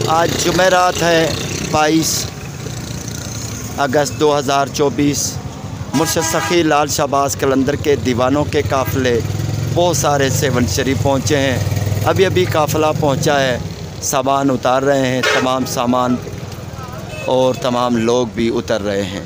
आज जुमेरात है 22 अगस्त 2024। मुर्शद सखी लाल शहबाज कलंदर के दीवानों के काफ़िले बहुत सारे सेवन शरीफ पहुँचे हैं। अभी अभी काफ़िला पहुँचा है, सामान उतार रहे हैं, तमाम सामान और तमाम लोग भी उतर रहे हैं।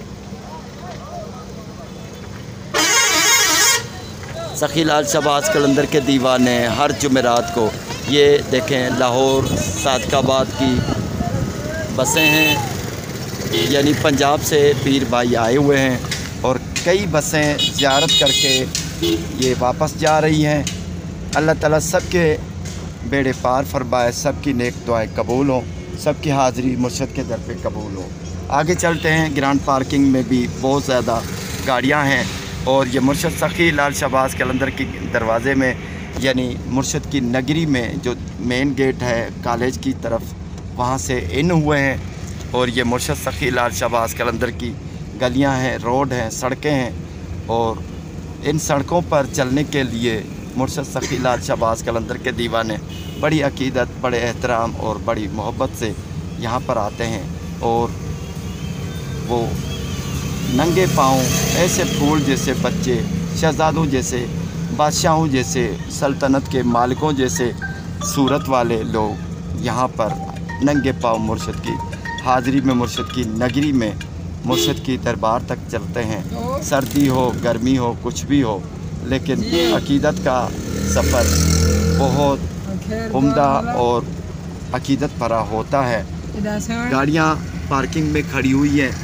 सखी लाल शहबाज कलंदर के दीवाने हर जुमेरात को, ये देखें लाहौर सादकाबाद की बसें हैं, यानी पंजाब से पीर भाई आए हुए हैं और कई बसें ज़ियारत करके ये वापस जा रही हैं। अल्लाह ताला सबके बेड़े पार फरमाए, सबकी नेक दुआएं कबूल हों, सबकी हाज़िरी मुर्शद के दर पे कबूल हो। आगे चलते हैं। ग्रांड पार्किंग में भी बहुत ज़्यादा गाड़ियां हैं और ये मुर्शद सखी लाल शहबाज कलंदर की दरवाज़े में, यानी मुर्शद की नगरी में जो मेन गेट है कॉलेज की तरफ, वहाँ से इन हुए हैं और ये मुर्शद सखी लाल शहबाज कलंदर की गलियां हैं, रोड हैं, सड़कें हैं और इन सड़कों पर चलने के लिए मुर्शद सखी लाल शहबाज कलंदर के दीवाने बड़ी अकीदत, बड़े एहतराम और बड़ी मोहब्बत से यहाँ पर आते हैं और वो नंगे पाँव ऐसे फूल जैसे बच्चे, शहजादों जैसे, बादशाहों जैसे, सल्तनत के मालिकों जैसे सूरत वाले लोग यहाँ पर नंगे पाँव मुर्शद की हाज़िरी में, मुर्शद की नगरी में, मुर्शद की दरबार तक चलते हैं। सर्दी हो, गर्मी हो, कुछ भी हो, लेकिन अकीदत का सफ़र बहुत उम्दा और अकीदत भरा होता है। गाड़ियाँ पार्किंग में खड़ी हुई हैं,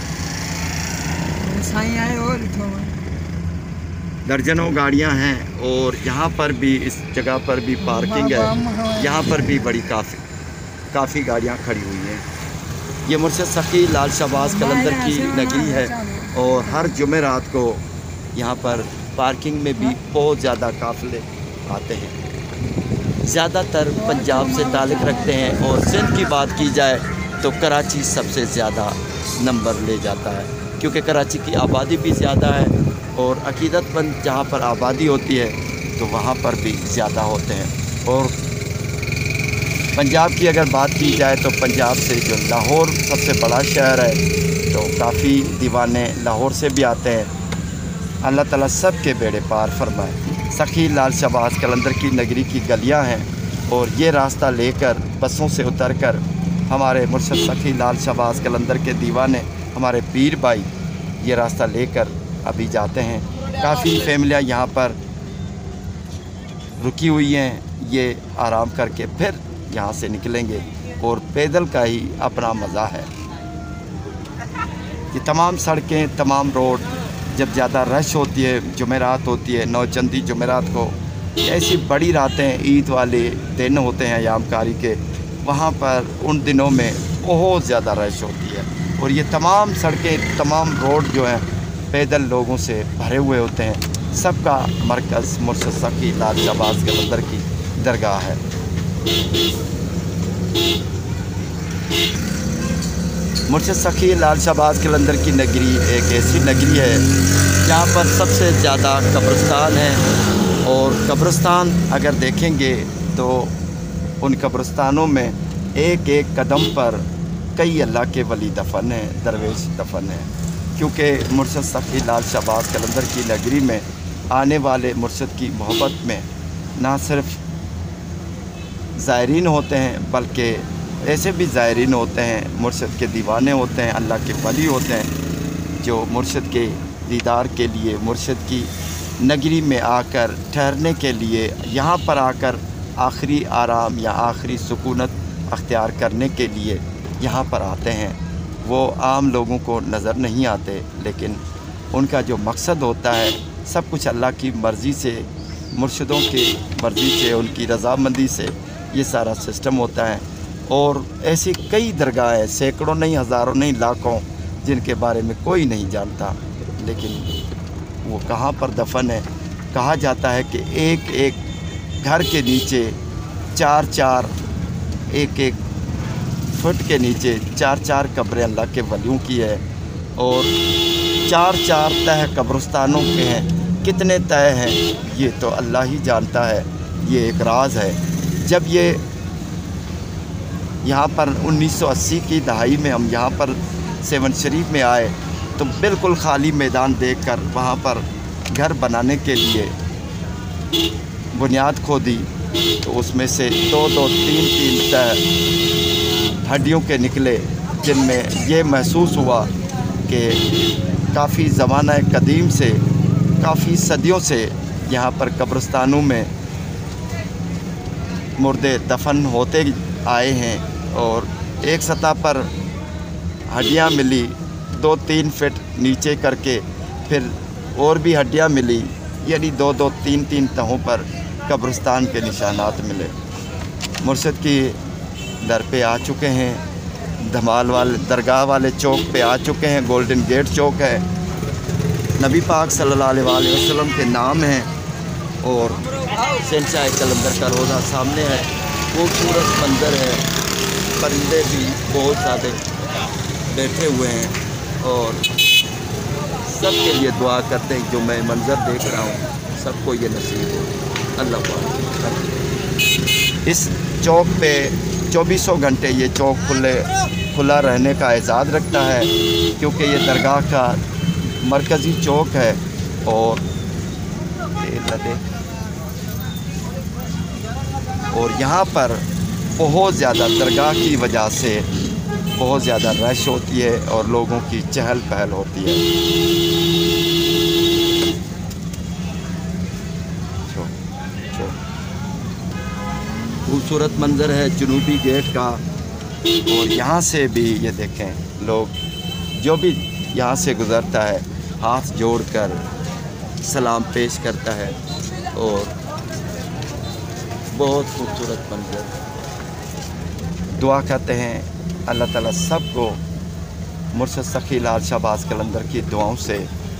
दर्जनों गाड़ियां हैं और यहाँ पर भी, इस जगह पर भी पार्किंग है, यहाँ पर भी बड़ी काफ़ी गाड़ियां खड़ी हुई हैं। ये मुर्शद सखी लाल शहबाज कलंदर की नगरी है और हर जुमेरात को यहाँ पर पार्किंग में भी बहुत ज़्यादा काफ़िले आते हैं। ज़्यादातर पंजाब से ताल्लुक़ रखते हैं और सिंध की बात की जाए तो कराची सबसे ज़्यादा नंबर ले जाता है, क्योंकि कराची की आबादी भी ज़्यादा है और अकीदतमंद जहाँ पर आबादी होती है तो वहाँ पर भी ज़्यादा होते हैं। और पंजाब की अगर बात की जाए तो पंजाब से जो लाहौर सबसे बड़ा शहर है तो काफ़ी दीवाने लाहौर से भी आते हैं। अल्लाह ताला सब के बेड़े पार फरमाए। सखी लाल शहबाज कलंदर की नगरी की गलियां हैं और ये रास्ता लेकर बसों से उतरकर हमारे मुर्शद सखी लाल शहबाज कलंदर के दीवाने, हमारे पीर भाई ये रास्ता लेकर अभी जाते हैं। काफ़ी फैमिलियाँ यहाँ पर रुकी हुई हैं, ये आराम करके फिर यहाँ से निकलेंगे और पैदल का ही अपना मज़ा है। ये तमाम सड़कें, तमाम रोड जब ज़्यादा रश होती है, जुमेरात होती है, नौचंदी जुमेरात को, ऐसी बड़ी रातें, ईद वाले दिन होते हैं यामकारी के, वहाँ पर उन दिनों में बहुत ज़्यादा रश होती है और ये तमाम सड़कें, तमाम रोड जो हैं पैदल लोगों से भरे हुए होते हैं। सबका मरकज़ मुर्शद सखी लाल शहबाज कलंदर की दरगाह है। मुर्शद सखी लाल शहबाज कलंदर की नगरी एक ऐसी नगरी है जहाँ पर सबसे ज़्यादा कब्रिस्तान है और कब्रिस्तान अगर देखेंगे तो उन कब्रिस्तानों में एक एक कदम पर कई अल्लाह के वली दफन हैं, दरवेश दफन हैं, क्योंकि मुर्शद सखी लाल शहबाज कलंदर की नगरी में आने वाले मुर्शद की मोहब्बत में ना सिर्फ ज़ायरीन होते हैं बल्कि ऐसे भी ज़ायरीन होते हैं, मुर्शद के दीवाने होते हैं, अल्लाह के वली होते हैं, जो मुर्शद के दीदार के लिए, मुर्शद की नगरी में आकर ठहरने के लिए, यहाँ पर आकर आखिरी आराम या आखिरी सुकूनत अख्तियार करने के लिए यहाँ पर आते हैं। वो आम लोगों को नज़र नहीं आते, लेकिन उनका जो मकसद होता है सब कुछ अल्लाह की मर्ज़ी से, मुर्शिदों की मर्ज़ी से, उनकी रज़ामंदी से ये सारा सिस्टम होता है। और ऐसी कई दरगाह हैं, सैकड़ों नहीं, हज़ारों नहीं, लाखों, जिनके बारे में कोई नहीं जानता, लेकिन वो कहाँ पर दफन है। कहा जाता है कि एक एक घर के नीचे एक एक फुट के नीचे 4 कब्रें अल्लाह के वलियों की है और 4 तह कब्रिस्तानों के हैं। कितने तय हैं ये तो अल्लाह ही जानता है, ये एक राज है। जब ये यहाँ पर 1980 की दहाई में हम यहाँ पर सेवन शरीफ में आए तो बिल्कुल खाली मैदान देखकर वहाँ पर घर बनाने के लिए बुनियाद खोदी तो उसमें से दो तीन तह हड्डियों के निकले, जिनमें ये महसूस हुआ कि काफ़ी ज़माना कदीम से, काफ़ी सदियों से यहाँ पर कब्रिस्तानों में मुर्दे दफन होते आए हैं और एक सतह पर हड्डियाँ मिली 2-3 फीट नीचे करके, फिर और भी हड्डियाँ मिली, यानी 2-3 तहों पर कब्रिस्तान के निशानात मिले। मुर्शिद की दर पे आ चुके हैं, धमाल वाले दरगाह वाले चौक पे आ चुके हैं। गोल्डन गेट चौक है, नबी पाक सल्लल्लाहु अलैहि वसल्लम के नाम हैं और शहंशाह कलंदर का रोज़ा सामने है। खूबसूरत मंज़र है, परिंदे भी बहुत ज़्यादा बैठे हुए हैं और सब के लिए दुआ करते हैं। जो मैं मंज़र देख रहा हूँ सबको ये नसीब हो, अल्लाह पाक। इस चौक पे 24 घंटे ये चौक खुला रहने का एजाज़ रखता है, क्योंकि ये दरगाह का मरकज़ी चौक है और यहाँ पर बहुत ज़्यादा दरगाह की वजह से बहुत ज़्यादा रश होती है और लोगों की चहल पहल होती है। खूबसूरत मंज़र है जनूबी गेट का और यहाँ से भी ये देखें, लोग जो भी यहाँ से गुज़रता है हाथ जोड़कर सलाम पेश करता है और बहुत खूबसूरत मंज़र। दुआ करते हैं अल्लाह ताला सबको मुर्शिद सखी लाल शहबाज कलंदर की दुआओं से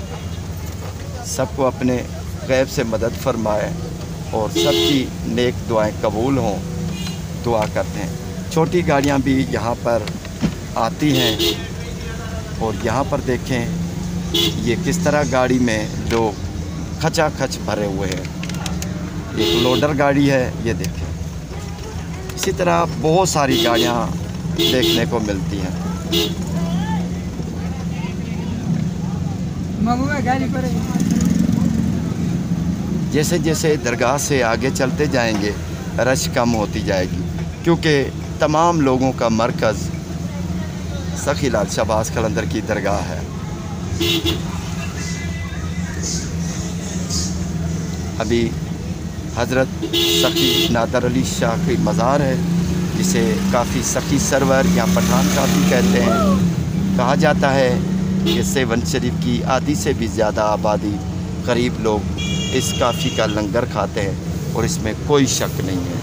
सबको अपने गैब से मदद फरमाए और सबकी नेक दुआएं कबूल हों। दुआ करते हैं। छोटी गाड़ियां भी यहाँ पर आती हैं और यहाँ पर देखें ये किस तरह गाड़ी में लोग खचाखच भरे हुए हैं। एक लोडर गाड़ी है, ये देखें। इसी तरह बहुत सारी गाड़ियाँ देखने को मिलती हैं। जैसे जैसे दरगाह से आगे चलते जाएंगे रश कम होती जाएगी, क्योंकि तमाम लोगों का मरकज़ सखी लाल शहबाज कलंदर की दरगाह है। अभी हज़रत सखी नादर अली शाह की मज़ार है, जिसे काफ़ी सखी सरवर या पठान काफ़ी कहते हैं। कहा जाता है कि सेवन शरीफ की आधी से भी ज़्यादा आबादी करीब लोग इस काफ़ी का लंगर खाते हैं और इसमें कोई शक नहीं है।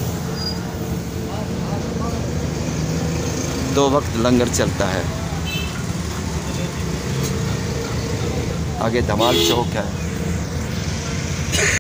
2 वक्त लंगर चलता है। आगे धमाल चौक है।